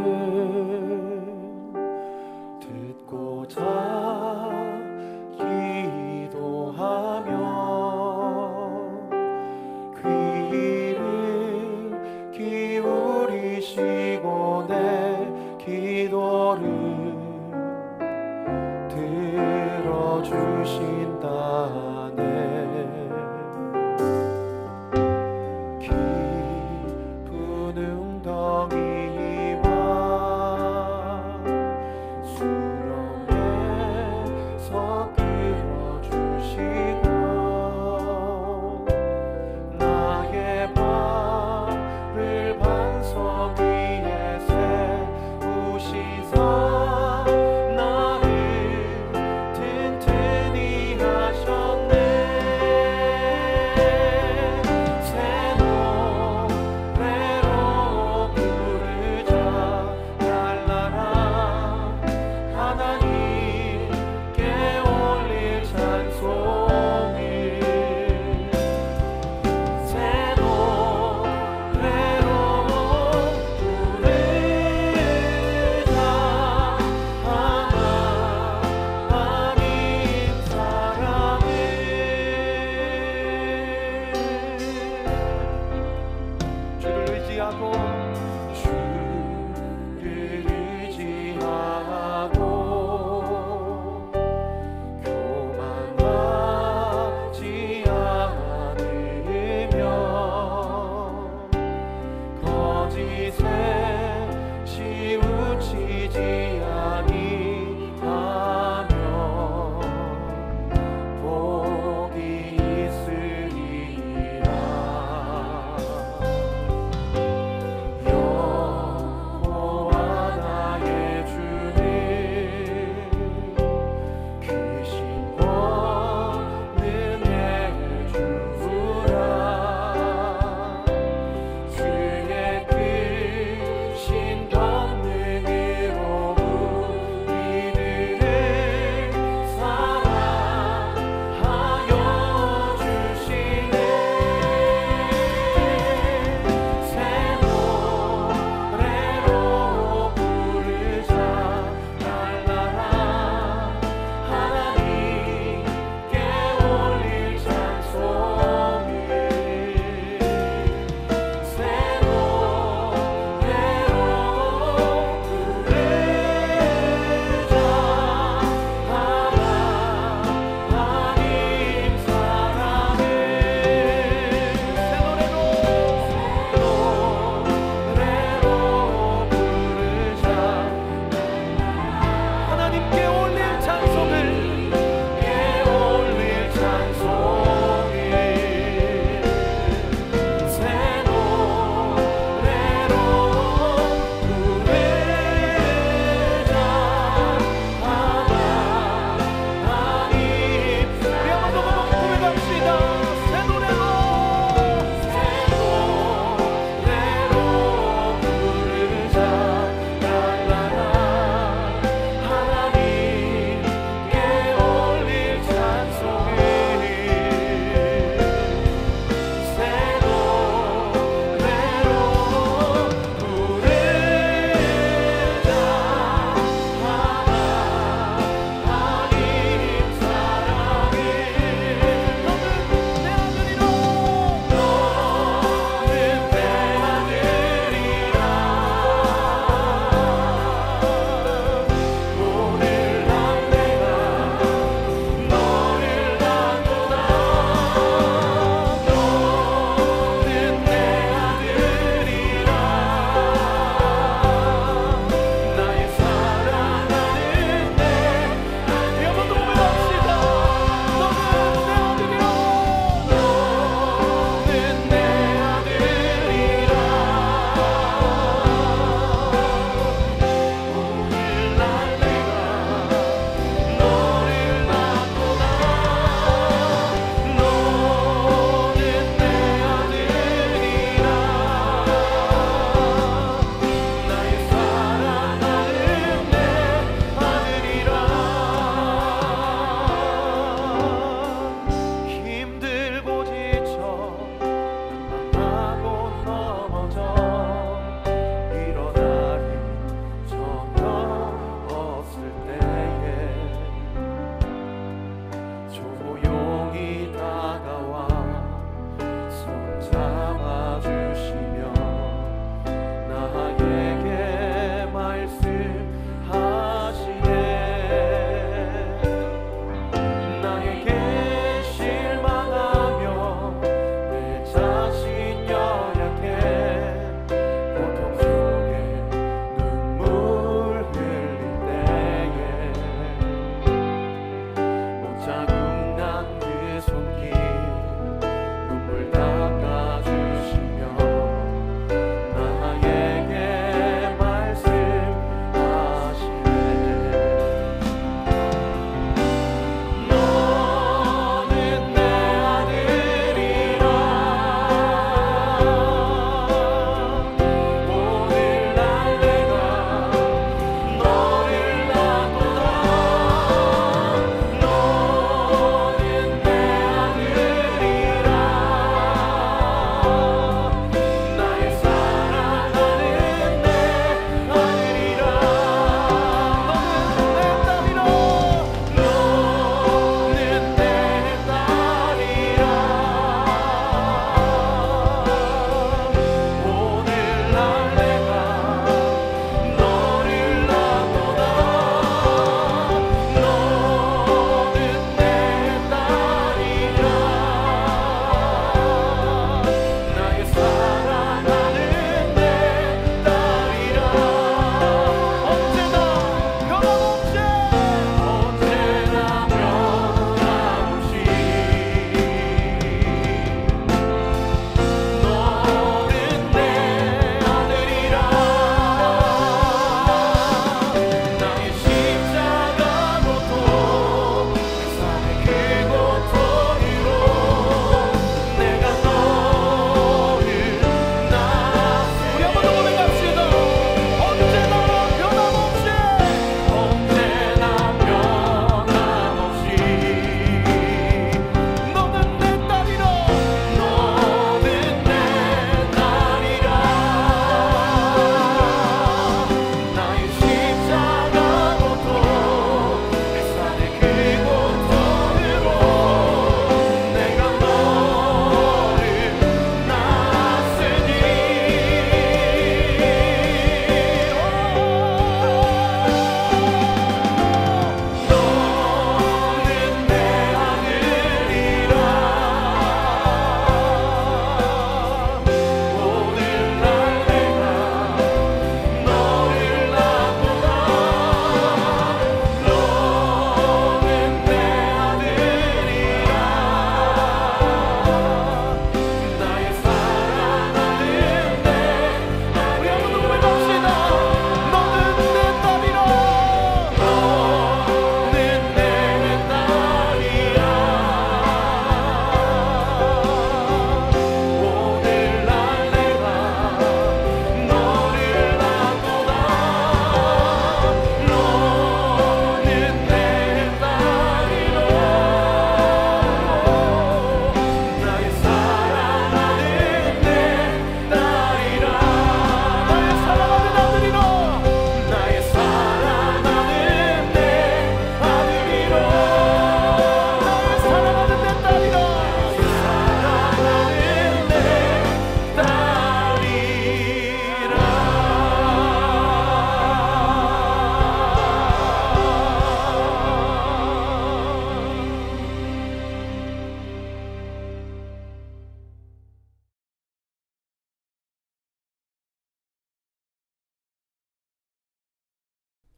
듣고자 기도하며 귀를 기울이시고 내 기도를 들어주신다네. 깊은 웅덩이와 수렁에서 끌어주시고 나의 발을 반석 위에 세우시사 나를 튼튼히 하셨네.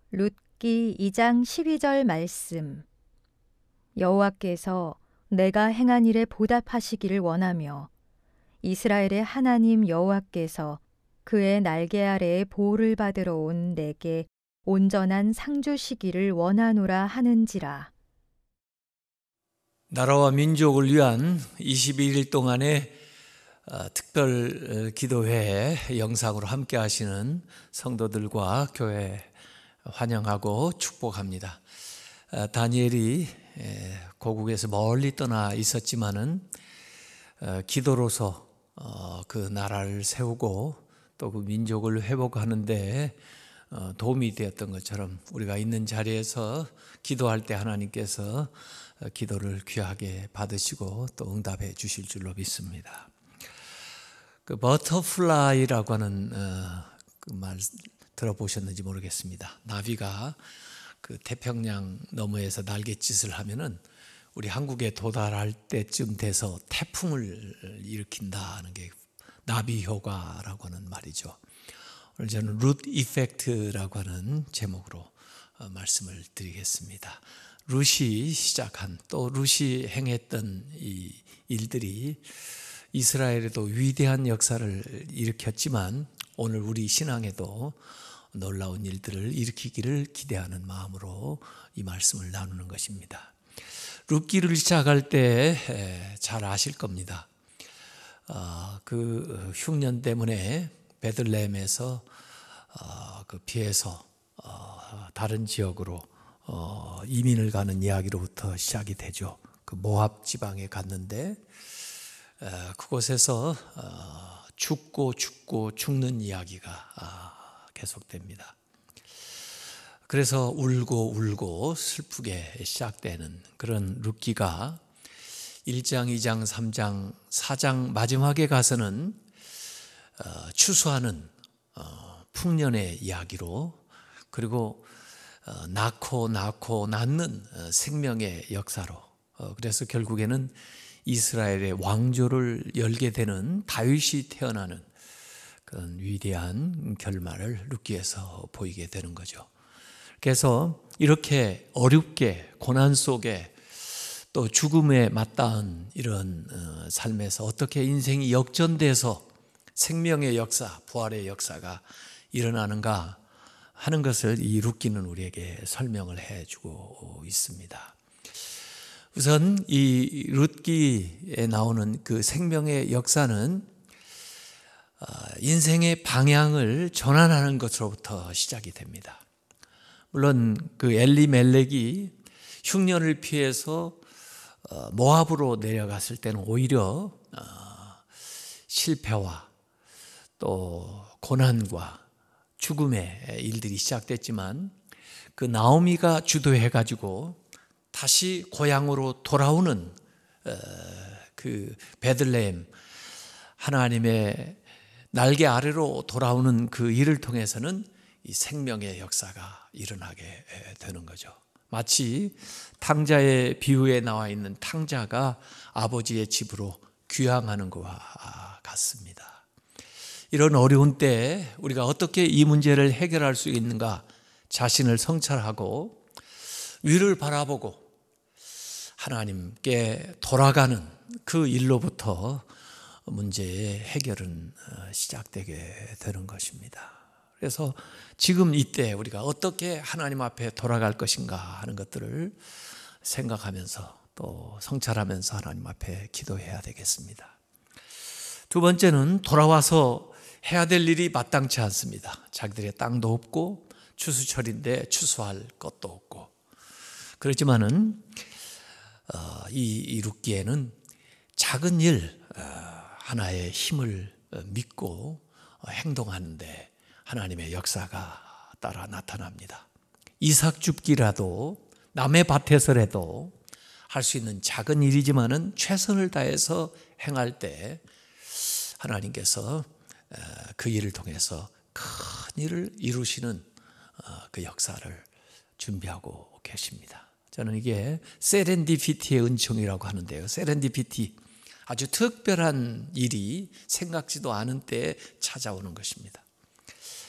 룻기 2장 12절 말씀. 여호와께서 내가 행한 일에 보답하시기를 원하며 이스라엘의 하나님 여호와께서 그의 날개 아래에 보호를 받으러 온 내게 온전한 상 주시기를 원하노라 하는지라. 나라와 민족을 위한 22일 동안의 특별 기도회 영상으로 함께 하시는 성도들과 교회 환영하고 축복합니다. 다니엘이 고국에서 멀리 떠나 있었지만은 기도로서 그 나라를 세우고 또 그 민족을 회복하는 데 도움이 되었던 것처럼 우리가 있는 자리에서 기도할 때 하나님께서 기도를 귀하게 받으시고 또 응답해 주실 줄로 믿습니다. 그 버터플라이라고 하는 그 말 들어보셨는지 모르겠습니다. 나비가 그 태평양 너머에서 날갯짓을 하면은 우리 한국에 도달할 때쯤 돼서 태풍을 일으킨다는 게 나비 효과라고 하는 말이죠. 오늘 저는 룻 이펙트라고 하는 제목으로 말씀을 드리겠습니다. 룻이 시작한 또 룻이 행했던 이 일들이 이스라엘에도 위대한 역사를 일으켰지만 오늘 우리 신앙에도 놀라운 일들을 일으키기를 기대하는 마음으로 이 말씀을 나누는 것입니다. 룻기를 시작할 때 잘 아실 겁니다. 그 흉년 때문에 베들레헴에서 그 피해서 다른 지역으로 이민을 가는 이야기로부터 시작이 되죠. 그 모압 지방에 갔는데 그곳에서 죽고 죽는 이야기가 계속됩니다. 그래서 울고 슬프게 시작되는 그런 룻기가 1장, 2장, 3장, 4장 마지막에 가서는 추수하는 풍년의 이야기로 그리고 낳고 낳는 생명의 역사로 그래서 결국에는 이스라엘의 왕조를 열게 되는 다윗이 태어나는 그런 위대한 결말을 룻기에서 보이게 되는 거죠. 그래서 이렇게 어렵게 고난 속에 또 죽음에 맞닿은 이런 삶에서 어떻게 인생이 역전돼서 생명의 역사, 부활의 역사가 일어나는가 하는 것을 이 룻기는 우리에게 설명을 해주고 있습니다. 우선 이 룻기에 나오는 그 생명의 역사는 인생의 방향을 전환하는 것으로부터 시작이 됩니다. 물론 그 엘리멜렉이 흉년을 피해서 모압으로 내려갔을 때는 오히려 실패와 또 고난과 죽음의 일들이 시작됐지만 그 나오미가 주도해가지고 다시 고향으로 돌아오는 그 베들레헴 하나님의 날개 아래로 돌아오는 그 일을 통해서는 이 생명의 역사가 일어나게 되는 거죠. 마치 탕자의 비유에 나와 있는 탕자가 아버지의 집으로 귀향하는 것과 같습니다. 이런 어려운 때 우리가 어떻게 이 문제를 해결할 수 있는가 자신을 성찰하고 위를 바라보고 하나님께 돌아가는 그 일로부터 문제의 해결은 시작되게 되는 것입니다. 그래서 지금 이때 우리가 어떻게 하나님 앞에 돌아갈 것인가 하는 것들을 생각하면서 또 성찰하면서 하나님 앞에 기도해야 되겠습니다. 두 번째는 돌아와서 해야 될 일이 마땅치 않습니다. 자기들의 땅도 없고 추수철인데 추수할 것도 없고 그렇지만은 이 룻기에는 작은 일 하나의 힘을 믿고 행동하는데 하나님의 역사가 따라 나타납니다. 이삭 줍기라도 남의 밭에서라도 할 수 있는 작은 일이지만은 최선을 다해서 행할 때 하나님께서 그 일을 통해서 큰 일을 이루시는 그 역사를 준비하고 계십니다. 저는 이게 세렌디피티의 은총이라고 하는데요. 세렌디피티, 아주 특별한 일이 생각지도 않은 때에 찾아오는 것입니다.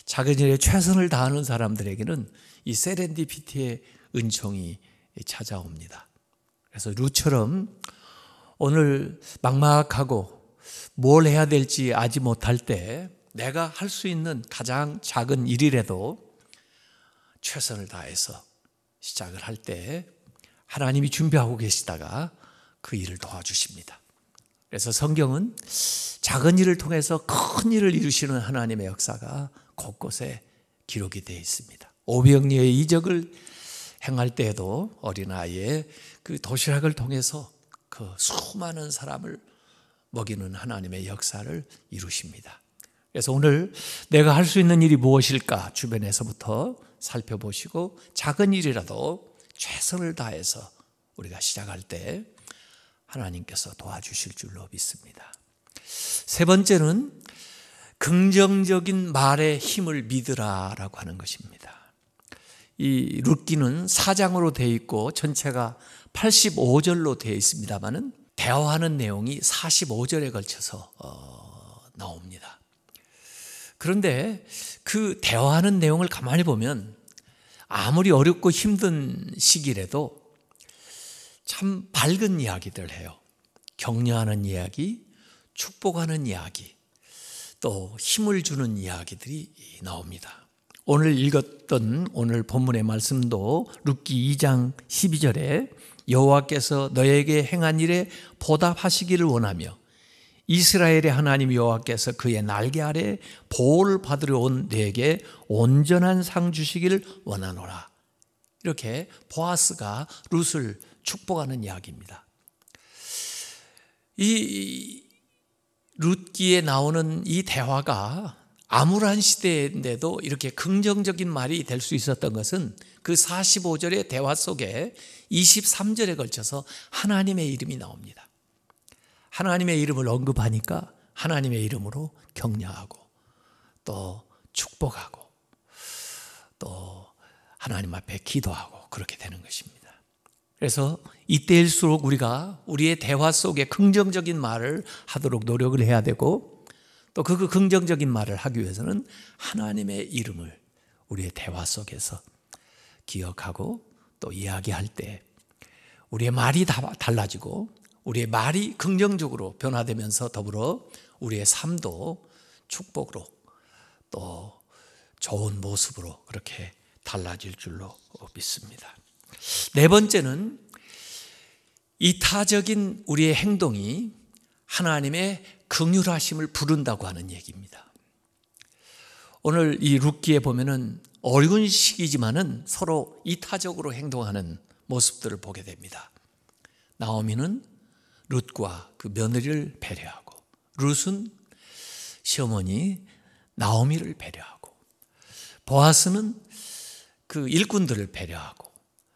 작은 일에 최선을 다하는 사람들에게는 이 세렌디피티의 은총이 찾아옵니다. 그래서 룻처럼 오늘 막막하고 뭘 해야 될지 알지 못할 때 내가 할 수 있는 가장 작은 일이라도 최선을 다해서 시작을 할 때 하나님이 준비하고 계시다가 그 일을 도와주십니다. 그래서 성경은 작은 일을 통해서 큰 일을 이루시는 하나님의 역사가 곳곳에 기록이 되어 있습니다. 오병이어의 이적을 행할 때에도 어린아이의 그 도시락을 통해서 그 수많은 사람을 먹이는 하나님의 역사를 이루십니다. 그래서 오늘 내가 할 수 있는 일이 무엇일까 주변에서부터 살펴보시고 작은 일이라도 최선을 다해서 우리가 시작할 때 하나님께서 도와주실 줄로 믿습니다. 세 번째는 긍정적인 말의 힘을 믿으라라고 하는 것입니다. 이 룻기는 4장으로 되어 있고 전체가 85절로 되어 있습니다만은 대화하는 내용이 45절에 걸쳐서 나옵니다. 그런데 그 대화하는 내용을 가만히 보면 아무리 어렵고 힘든 시기라도 참 밝은 이야기들 해요. 격려하는 이야기, 축복하는 이야기, 또 힘을 주는 이야기들이 나옵니다. 오늘 읽었던 오늘 본문의 말씀도 룻기 2장 12절에 여호와께서 너에게 행한 일에 보답하시기를 원하며 이스라엘의 하나님 여호와께서 그의 날개 아래 보호를 받으러 온 너에게 온전한 상 주시기를 원하노라. 이렇게 보아스가 룻을 축복하는 이야기입니다. 이 룻기에 나오는 이 대화가 암울한 시대인데도 이렇게 긍정적인 말이 될 수 있었던 것은 그 45절의 대화 속에 23절에 걸쳐서 하나님의 이름이 나옵니다. 하나님의 이름을 언급하니까 하나님의 이름으로 격려하고 또 축복하고 또 하나님 앞에 기도하고 그렇게 되는 것입니다. 그래서 이때일수록 우리가 우리의 대화 속에 긍정적인 말을 하도록 노력을 해야 되고 또 그 긍정적인 말을 하기 위해서는 하나님의 이름을 우리의 대화 속에서 기억하고 또 이야기할 때 우리의 말이 달라지고 우리의 말이 긍정적으로 변화되면서 더불어 우리의 삶도 축복으로 또 좋은 모습으로 그렇게 달라질 줄로 믿습니다. 네 번째는 이타적인 우리의 행동이 하나님의 긍휼하심을 부른다고 하는 얘기입니다. 오늘 이 룻기에 보면은 어려운 시기지만은 서로 이타적으로 행동하는 모습들을 보게 됩니다. 나오미는 룻과 그 며느리를 배려하고 룻은 시어머니 나오미를 배려하고 보아스는 그 일꾼들을 배려하고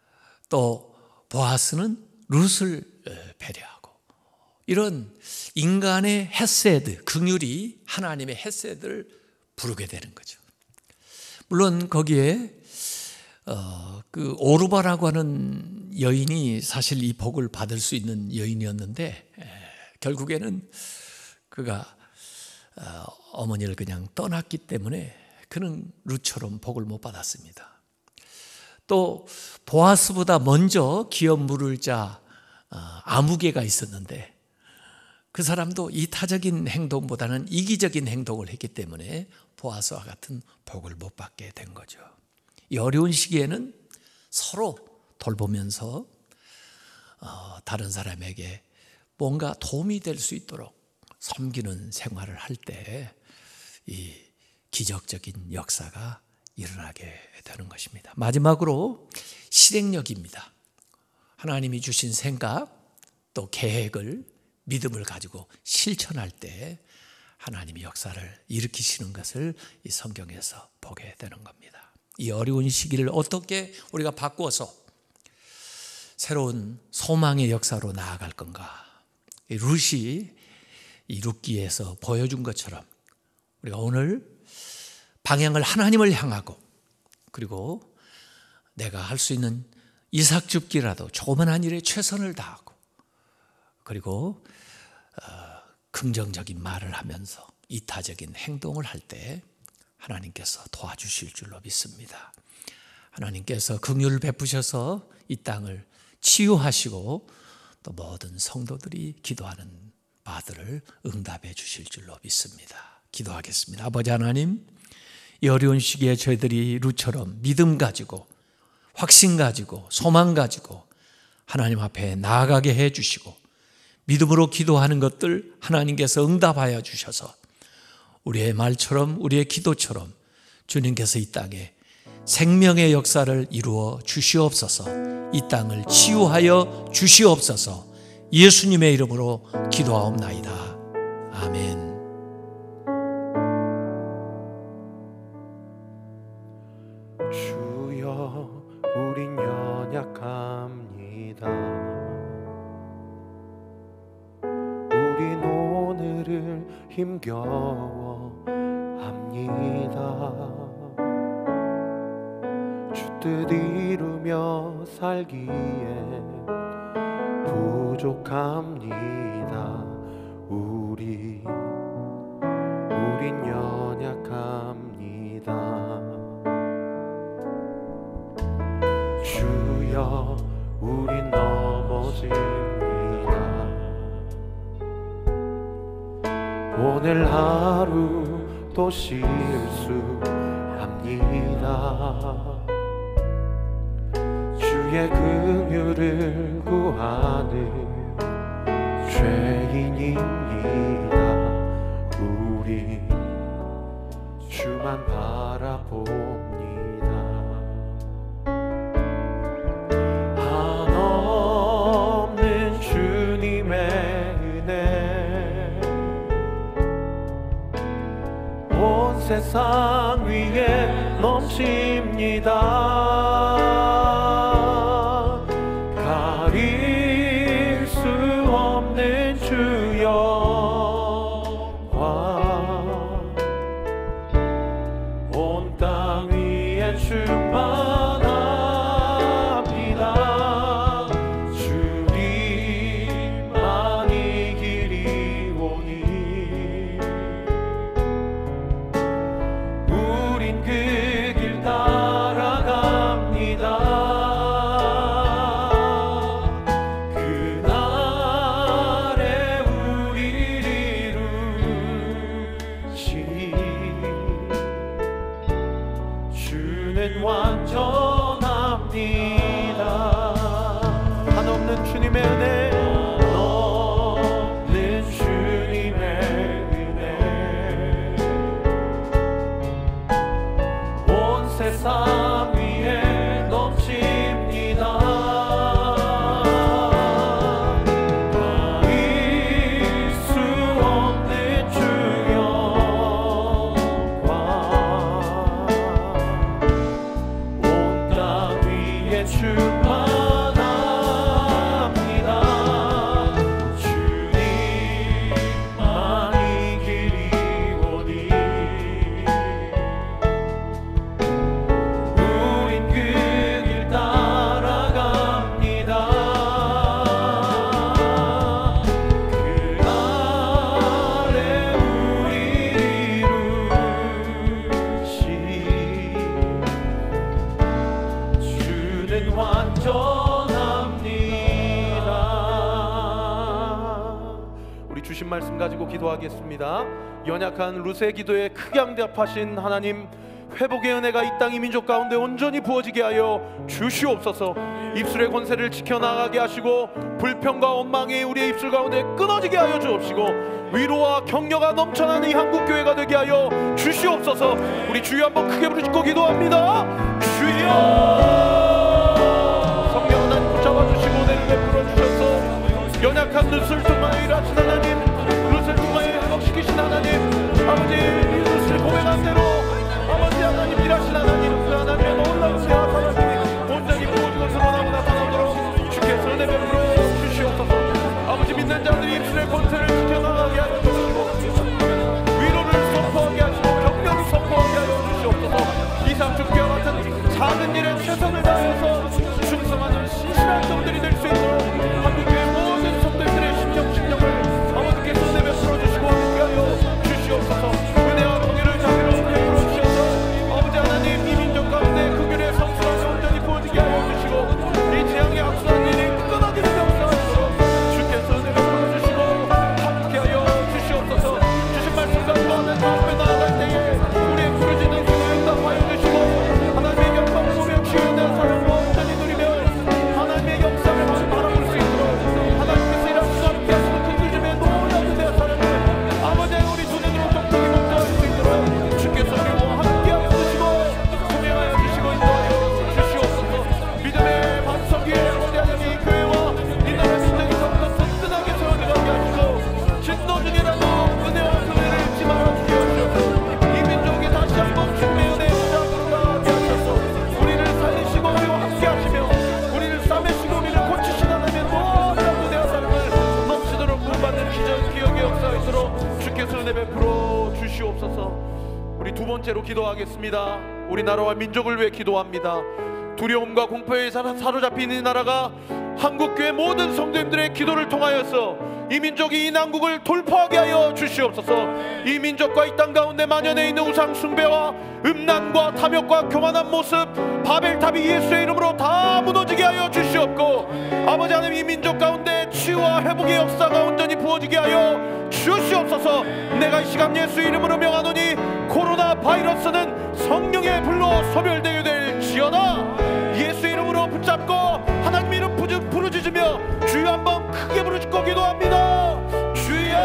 또 보아스는 룻을 배려하고 이런 인간의 헤세드, 긍휼이 하나님의 헤세드를 부르게 되는 거죠. 물론 거기에 그 오르바라고 하는 여인이 사실 이 복을 받을 수 있는 여인이었는데 결국에는 그가 어머니를 그냥 떠났기 때문에 그는 룻처럼 복을 못 받았습니다. 또 보아스보다 먼저 기업 물을 자 아무개가 있었는데 그 사람도 이타적인 행동보다는 이기적인 행동을 했기 때문에 보아스와 같은 복을 못 받게 된 거죠. 이 어려운 시기에는 서로 돌보면서 다른 사람에게 뭔가 도움이 될 수 있도록 섬기는 생활을 할 때 이 기적적인 역사가 일어나게 되는 것입니다. 마지막으로 실행력입니다. 하나님이 주신 생각 또 계획을 믿음을 가지고 실천할 때 하나님이 역사를 일으키시는 것을 이 성경에서 보게 되는 겁니다. 이 어려운 시기를 어떻게 우리가 바꾸어서 새로운 소망의 역사로 나아갈 건가? 이 룻이 이 룻기에서 보여준 것처럼 우리가 오늘 방향을 하나님을 향하고 그리고 내가 할 수 있는 이삭 줍기라도 조그만한 일에 최선을 다하고 그리고 긍정적인 말을 하면서 이타적인 행동을 할 때 하나님께서 도와주실 줄로 믿습니다. 하나님께서 긍휼을 베푸셔서 이 땅을 치유하시고 또 모든 성도들이 기도하는 바들을 응답해 주실 줄로 믿습니다. 기도하겠습니다. 아버지 하나님, 이 어려운 시기에 저희들이 룻처럼 믿음 가지고 확신 가지고 소망 가지고 하나님 앞에 나아가게 해 주시고 믿음으로 기도하는 것들 하나님께서 응답하여 주셔서 우리의 말처럼 우리의 기도처럼 주님께서 이 땅에 생명의 역사를 이루어 주시옵소서. 이 땅을 치유하여 주시옵소서. 예수님의 이름으로 기도하옵나이다. 아멘. 주여 우린 연약합니다. 우린 오늘을 힘겨워합니다. 주 뜻 이루며 살기에 부족합니다. 우린 연약합니다. 주여 우린 넘어집니다. 오늘 하루도 실수합니다. 주의 긍휼을 구하는 죄인입니다. 우리 주만 바라봅니다. 한없는 주님의 은혜 온 세상 위에 넘칩니다. 가릴 수 없는 주 영광 온 땅 위에 충만합니다. 주님만이 길이 오니 우린 그 길 따라갑니다. 한없는 주님의 은혜, 없는 주님의 은혜 온 세상 위에 넘칩니다. 가릴 수 없는 주 영광 온 땅 위에 충만합니다. 주님만이 길이 오니 우린 그 길 따라갑니다. 그 아래 우리 이루시 주는 완전합니다. 우리 주신 말씀 가지고 기도하겠습니다. 연약한 룻의 기도에 크게 응답하신 하나님, 회복의 은혜가 이 땅 이 민족 가운데 온전히 부어지게 하여 주시옵소서. 입술의 권세를 지켜나가게 하시고 불평과 원망이 우리의 입술 가운데 끊어지게 하여 주옵시고 위로와 격려가 넘쳐나는 이 한국교회가 되게 하여 주시옵소서. 우리 주여 한번 크게 부르짖고 기도합니다. 주여, 성령 하나님 붙잡아주시고 은혜를 베풀어 주셔서 연약한 룻을 통하여 일하신 하나님, 룻을 통하여 회복시키신 하나님, 아버지 룻을 고백한 대로 아버지 하나님 일하신 하나님, 그 하나님의 놀라운 세와 하나님이 온전히 부어지고 드러나고 나타나도록 주께서 은혜 베풀어 주시옵소서. 아버지 믿는 자들이 입술의 권세를 지켜나가게 하여 주시고 위로를 선포하게 하시고 격려를 선포하게 하여 주시옵소서. 이삼 주께와 같은 작은 일 번째로 기도하겠습니다. 우리나라와 민족을 위해 기도합니다. 두려움과 공포에 사로잡힌 이 나라가 한국교회 모든 성도님들의 기도를 통하여서 이 민족이 이 난국을 돌파하게 하여 주시옵소서. 이 민족과 이 땅 가운데 만연해 있는 우상 숭배와 음란과 탐욕과 교만한 모습, 바벨탑이 예수의 이름으로 다 무너지게 하여 주시옵고, 아버지 하나님, 이 민족 가운데 치유와 회복의 역사가 온전히 부어지게 하여 주시옵소서. 내가 이 시간 예수의 이름으로 명하노니 코로나 바이러스는 성령의 불로 소멸되게 될지어다. 예수의 이름으로 붙잡고 하나님 이름 부르짖으며 주여 한번 크게 부르짖고 기도합니다. 주여,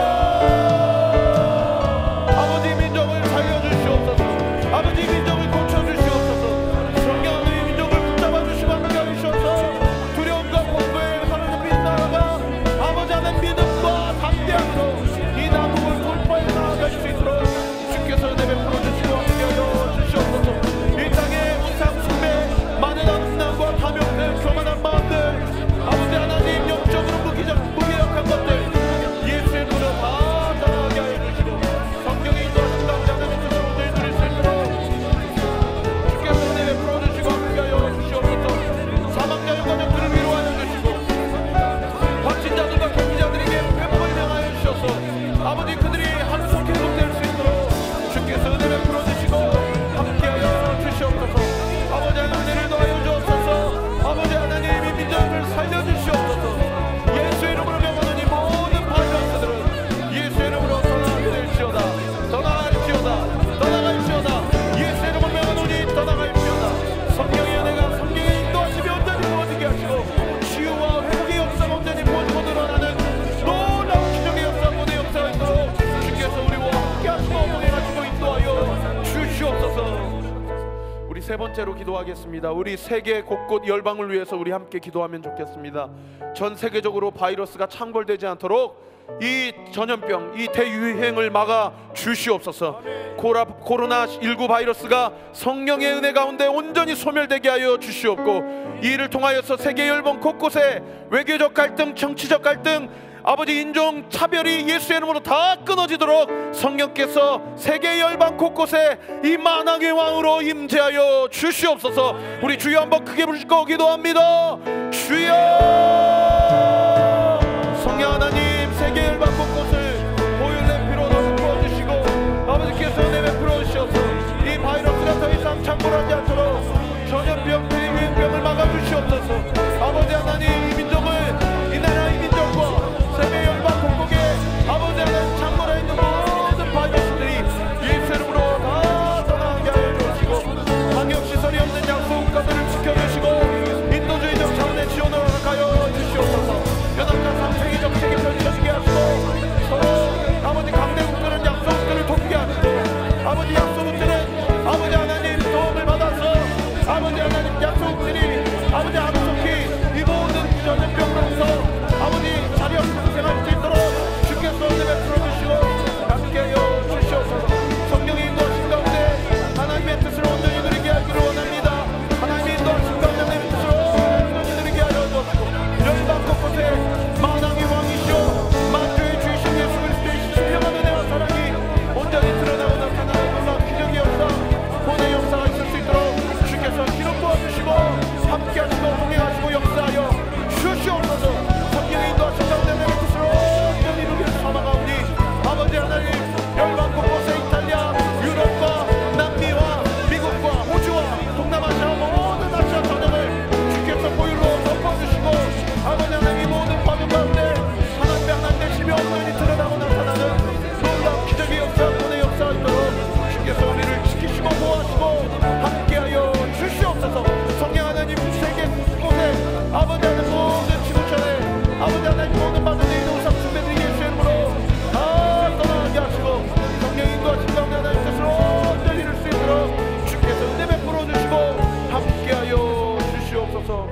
아버지 민족을 살려주시옵소서. 아버지 민족을 고쳐주시옵소서. 성령의 민족을 붙잡아주시고 함께하여 주셔서 두려움과 공포에 사로잡힌 나라가 아버지 하나님 믿음과 담대함으로 이 난국을 돌파해 나아갈 수 있도록 주께서 은혜 베풀어 주시고 함께하여 주시옵소서. 이 땅에 우상 숭배, 많은 음란과 탐욕들, 교만한 마음들, 아버지 하나님 영적으로 무기력한 것들 예수의 이름으로 다 떠나게 하여 주시고 성령의 인도하신 가운데 하나님의 뜻을 온전히 누릴 수 있도록 주께서 은혜 베풀어 주시고 함께하여 주시옵소서. 사망자의 가족들을 위로하여 주시고 확진자들과 격리자들에게 회복을 명하여 주셔서 아버지 그들이 하루속히 회복될 수 있도록 주께서 은혜 베풀어 주시고 함께하여 주시옵소서. 아버지 하나님 은혜를 더하여 주옵소서. 아버지 하나님 이 민족을 살려주시옵소서. 예수의 이름으로 명하노니 모든 바이러스들은 예수의 이름으로 떠나게 될지어다. 떠나갈지어다. 떠나갈지어다. 예수의 이름으로 명하노니 떠나갈지어다. 성령의 은혜가 성령의 인도하시며 온전히 부어지게 하시고 치유와 회복의 역사가 온전히 부어지고 늘어나는 놀라운 기적의 역사, 구원의 역사가 있도록 주께서 우리와 함께 하시고 동행하시고 인도하여 주시옵소서. 우리 세 번째로 기도하겠습니다. 우리 세계 곳곳 열방을 위해서 우리 함께 기도하면 좋겠습니다. 전 세계적으로 바이러스가 창궐되지 않도록 이 전염병, 이 대유행을 막아 주시옵소서. 코로나19 바이러스가 성령의 은혜 가운데 온전히 소멸되게 하여 주시옵고, 이 일을 통하여서 세계 열방 곳곳에 외교적 갈등, 정치적 갈등, 아버지 인종 차별이 예수의 이름으로 다 끊어지도록 성령께서 세계 열방 곳곳에 이 만왕의 왕으로 임재하여 주시옵소서. 우리 주여 한번 크게 부르시고 기도합니다. 주여, 성령 하나님, 세계 열방 곳곳을 보혈의 피로 덮어주시고 아버지께서 은혜 베풀어 주셔서 이 바이러스가 더 이상 창궐하지 않도록 전염병, 대유행병을 막아주시옵소서. 아버지 하나님, 이 민족을, 이 나라 이 민족과 세계 열방 곳곳에 아버지 하나님 창궐해 있는 모든 바이러스들이 예수 이름으로 다 떠나게 하여 주시고 방역시설이 없는 약소국가들을 지켜주시고 인도주의적 차원의 지원을 허락하여 주시옵소서. 연합과 상생의 정책이 펼쳐지게 하시고 서로 아버지 강대국들은 약소국들을 돕게 하시고 아버지 약소국들은 아버지 하나님 도움을 받아서 아버지 하나님 약소국들이 아버지 하루속히 이 모든 전염병으로서 아버지 자력 상생할 수 있도록 주께서 은혜 베풀어 주시고 함께하여 주시옵소서. 성령의 인도하신 가운데 하나님의 뜻을 온전히 누리게 하기를 원합니다. 하나님의 인도하신 가운데 하나님의 뜻을 온전히 누리게 하여 주옵시고 열방 곳곳에 만왕의 왕이시오 만주의 주이신 예수 그리스도의 신령한 은혜와 사랑이 온전히 드러나고 나타나는 놀라운 기적의 역사, 구원의 역사가 있을 수 있도록 주께서 기름 부어주시고 함께하시고 동행하시고 역사하여 주시옵소서. 성령의 인도하신 가운데 내 뜻으로 온전히 이루기를 소망하오니 아버지 하나님, 열방 곳곳에 이탈리아, 유럽과 남미와 미국과 호주와 동남아시아 모든 아시아 전역을 주께서 보혈로 덮어주시고 아버지 하나님, 이 모든 과정 가운데 하나님의 하나님 되시며 온전히 드러나고 나타나는 놀라운 기적의 역사, 구원의 역사가 있도록 주께서 우리를 지키시고 보호하시고 함께하여 주시옵소서. 성령 하나님, 세계 곳곳에 아버지 하나님 모든 지구촌에 아버지 하나님 모든 받은 이 우상 숭배들이 예수의 이름으로 다 떠나게 하시고 성령 인도하신 가운데 하나님 뜻으로 온전히 이룰 수 있도록 주께서 은혜 베풀어 주시고 함께하여 주시옵소서.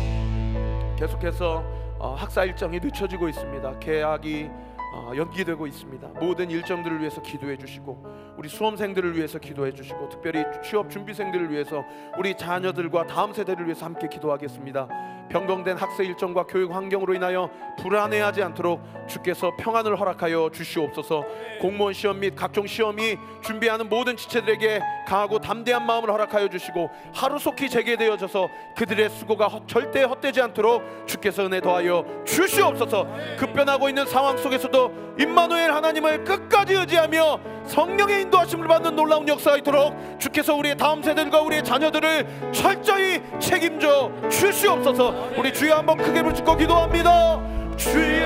계속해서 학사 일정이 늦춰지고 있습니다. 개학이 연기되고 있습니다. 모든 일정들을 위해서 기도해 주시고 우리 수험생들을 위해서 기도해 주시고 특별히 취업 준비생들을 위해서 우리 자녀들과 다음 세대를 위해서 함께 기도하겠습니다. 변경된 학생 일정과 교육 환경으로 인하여 불안해하지 않도록 주께서 평안을 허락하여 주시옵소서. 공무원 시험 및 각종 시험이 준비하는 모든 지체들에게 강하고 담대한 마음을 허락하여 주시고 하루속히 재개되어져서 그들의 수고가 절대 헛되지 않도록 주께서 은혜 더하여 주시옵소서. 급변하고 있는 상황 속에서도 임마누엘 하나님을 끝까지 의지하며 성령의 인도하심을 받는 놀라운 역사가 있도록 주께서 우리의 다음 세대들과 우리의 자녀들을 철저히 책임져 주시옵소서. 우리 주여 한번 크게 부르짖고 기도합니다. 주여,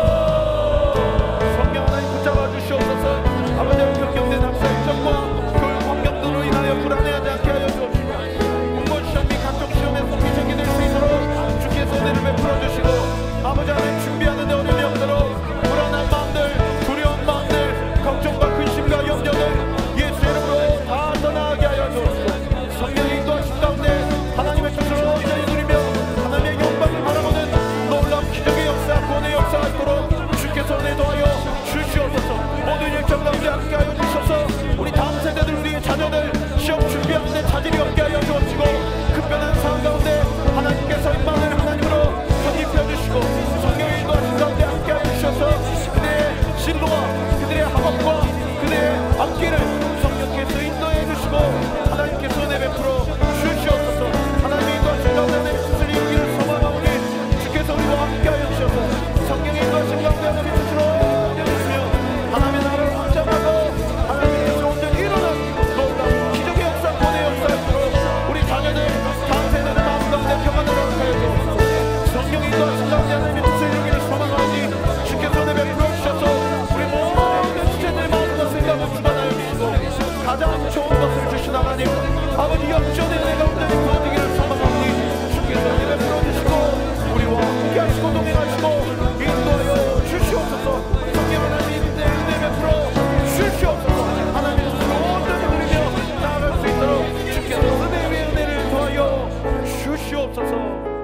성령 하나님 붙잡아 주시옵소서. 아버지의 변경된 학사 일정과 교육 환경들로 인하여 불안해하지 않게 하여 주옵시고 공무원 시험 및 각종 시험에 속히 적용될 수 있도록 주께서 은혜를 베풀어 주시고 아버지 하나님 준비하는 데 어려움이 없도록 불안한 마음들, 두려운 마음들, 걱정과 근심과 염려들 예수 이름으로 다 떠나게 하여 주옵시고 성령의 인도하심 가운데 하나님의 뜻을 온전히 누리며 하나님의 영광을 바라보는 놀라운 기적의 역사, 구원의 역사가 있도록 주께서 은혜 더하여 주시옵소서. 모든 일정 가운데 함께하여 주셔서 우리 다음 세대들, 우리의 자녀들 시험 준비하는 데 자질이 없게 하여 주옵시고 급변한 상황 가운데 하나님께서 임마누엘 하나님으로 선입해 주시고 성령의 인도하심 가운데 함께하여 주셔서 그들의 진로와 그들의 학업과 그들의 앞길을 성령께서 인도해 주시고 하나님께서 은혜 베풀어 주시옵소서. 하나님의 인도하심 가운데 하나님의 뜻을 이루기를 소망하오니 주께서 우리와 함께하여 주셔서 성령의 인도하심 가운데 하나님의 뜻으로 옮겨주시며 하나님의 나라를 확장하고 하나님께서 온전히 일어나는 놀라운 기적의 역사, 구원의 역사였도록 우리 자녀들, 다음 세대들 마음 가운데 평안을 허락하여 주옵소서. 성령의 인도하심 가운데 하나님의 뜻을 이루기를 소망하오니 주께서 은혜 베풀어 주셔서 우리 모든 지체들의 마음과 생각을 주관하여 주시고 가장 좋은 것을 주신 하나님 아버지 역전의 은혜가 온전히 부어지기를 소망하오니 주께서 은혜 베풀어 주시고 우리와 함께하시고 동행하시고 인도하여 주시옵소서. 성령 하나님의 은혜 베풀어 주시옵소서. 하나님의 뜻을 온전히 누리며 나아갈 수 있도록 주께서 은혜 위에 은혜를 더하여 주시옵소서.